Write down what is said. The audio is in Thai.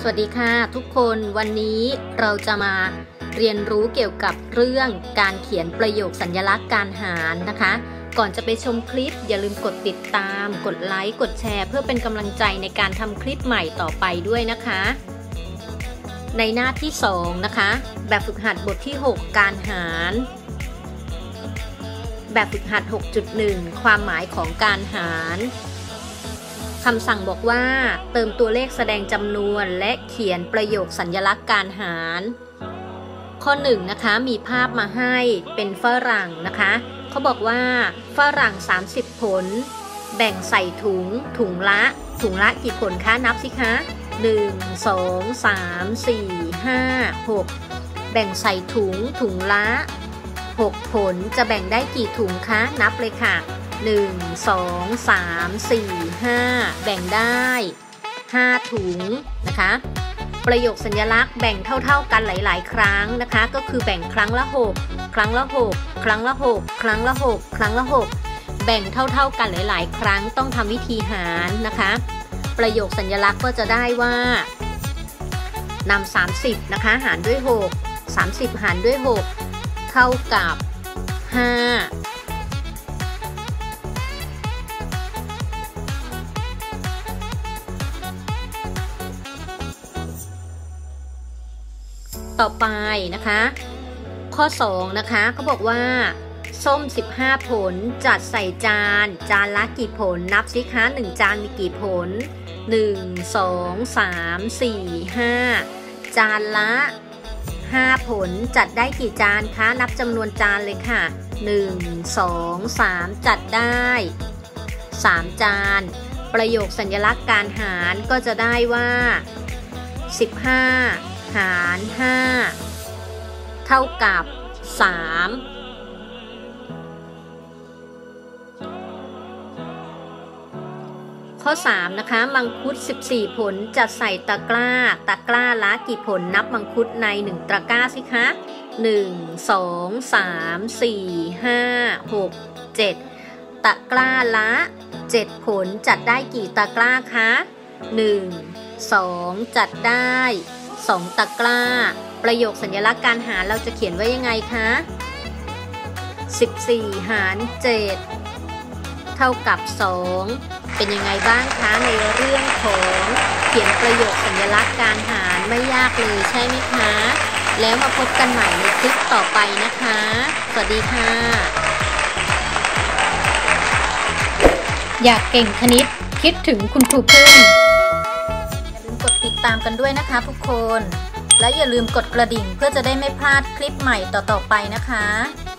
สวัสดีค่ะทุกคนวันนี้เราจะมาเรียนรู้เกี่ยวกับเรื่องการเขียนประโยคสัญลักษณ์การหารนะคะก่อนจะไปชมคลิปอย่าลืมกดติดตามกดไลค์กดแชร์เพื่อเป็นกำลังใจในการทำคลิปใหม่ต่อไปด้วยนะคะในหน้าที่2นะคะแบบฝึกหัดบทที่6การหารแบบฝึกหัด 6.1 ความหมายของการหารคำสั่งบอกว่าเติมตัวเลขแสดงจำนวนและเขียนประโยคสัญลักษณ์การหารข้อ1นะคะมีภาพมาให้เป็นฝรั่งนะคะเขาบอกว่าฝรั่ง30ผลแบ่งใส่ถุงละกี่ผลคะนับสิคะ1 2 3 4 5 6แบ่งใส่ถุงละ6ผลจะแบ่งได้กี่ถุงคะนับเลยค่ะ1 2 3 4 5แบ่งได้5ถุงนะคะประโยคสัญลักษณ์แบ่งเท่ากันหลายๆครั้งนะคะก็คือแบ่งครั้งละ6ครั้งละ6ครั้งละ6ครั้งละ6ครั้งละ6แบ่งเท่ากันหลายๆครั้งต้องทำวิธีหารนะคะประโยคสัญลักษณ์ก็จะได้ว่านำ30นะคะหารด้วย6 30หารด้วย6เท่ากับ5ต่อไปนะคะข้อ2นะคะเขาบอกว่าส้ม15ผลจัดใส่จานละกี่ผลนับสิคะ1จานมีกี่ผล1 2 3 4 5จานละ5ผลจัดได้กี่จานคะนับจำนวนจานเลยค่ะ1 2 3จัดได้3จานประโยคสัญลักษณ์การหารก็จะได้ว่า15หาร5เท่ากับ3ข้อ3นะคะมังคุด14ผลจัดใส่ตะกร้าละกี่ผลนับมังคุดใน1ตะกร้าสิคะ1 2 3 4 5 6 7ตะกร้าละ7ผลจัดได้กี่ตะกร้าคะ1 2จัดได้2ตะกร้าประโยคสัญลักษณ์การหารเราจะเขียนไว้ยังไงคะ14หาร7เท่ากับ2เป็นยังไงบ้างคะในเรื่องของเขียนประโยคสัญลักษณ์การหารไม่ยากเลยใช่ไหมคะแล้วมาพบกันใหม่ในคลิปต่อไปนะคะสวัสดีค่ะอยากเก่งคณิตคิดถึงคุณครูพึ่งกดติดตามกันด้วยนะคะทุกคนและอย่าลืมกดกระดิ่งเพื่อจะได้ไม่พลาดคลิปใหม่ต่อๆไปนะคะ